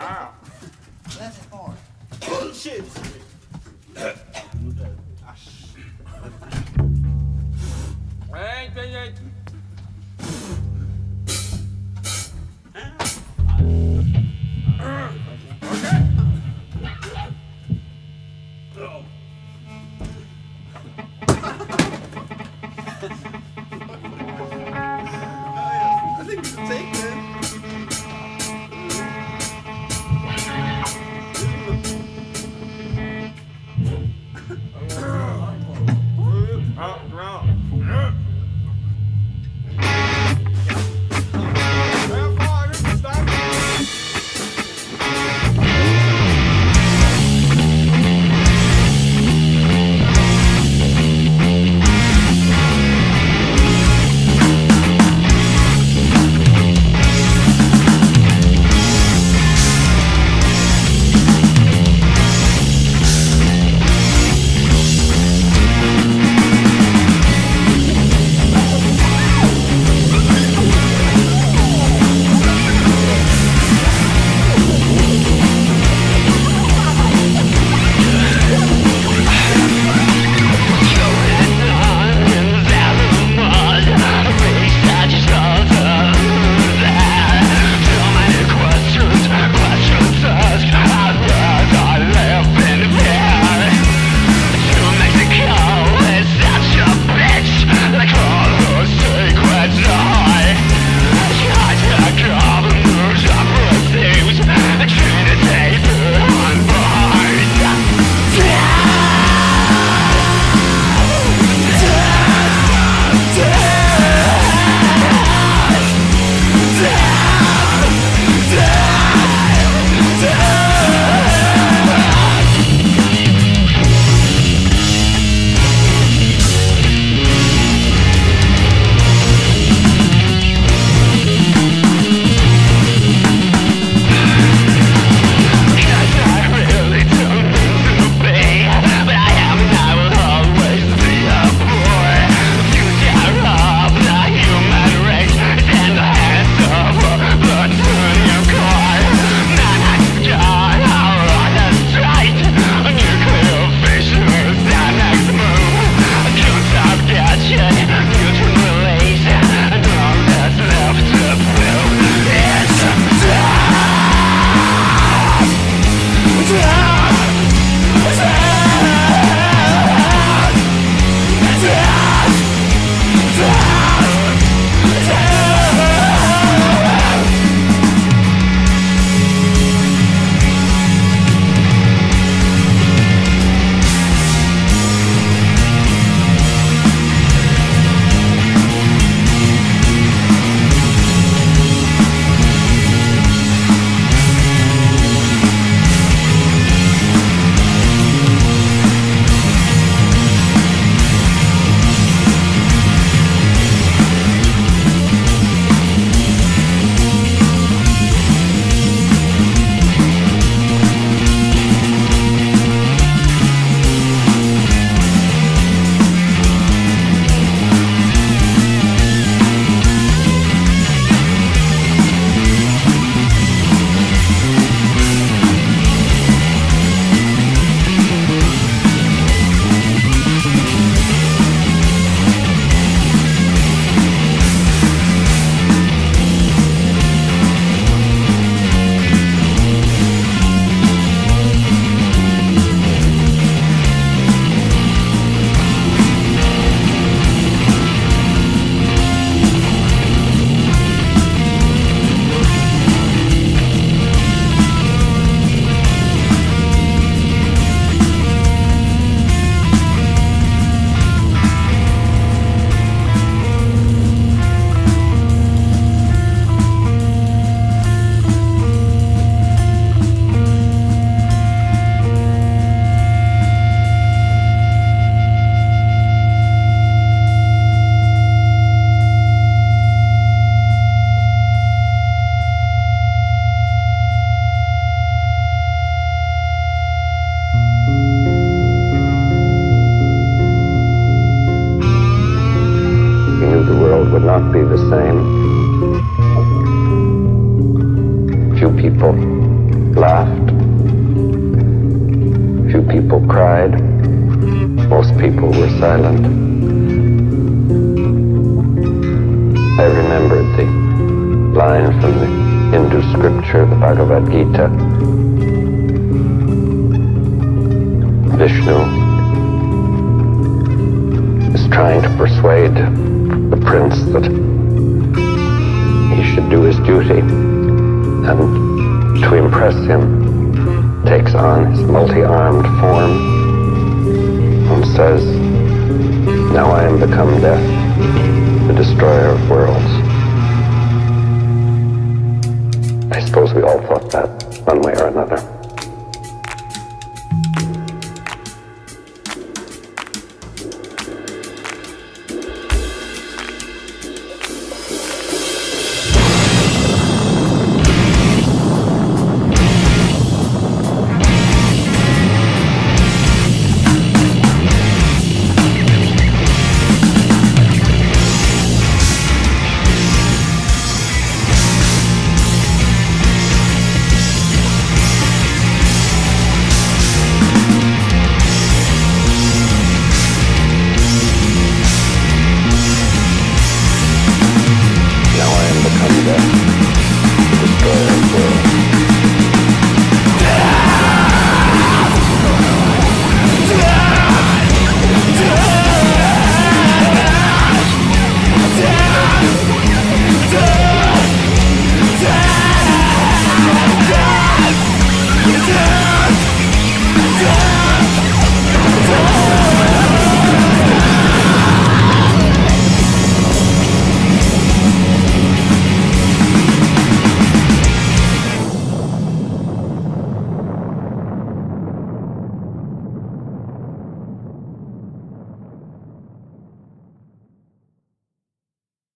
Ah. That's it for. Bullshit! Vänta, vänta. I think it's a take, man. would not be the same. Few people who people cried. Most people were silent. I remembered the line from the Hindu scripture, the Bhagavad Gita. Vishnu is trying to persuade the prince that he should do his duty, and to impress him takes on his multi-armed form and says, "Now I am become death, the destroyer of worlds." I suppose we all thought that one way or another.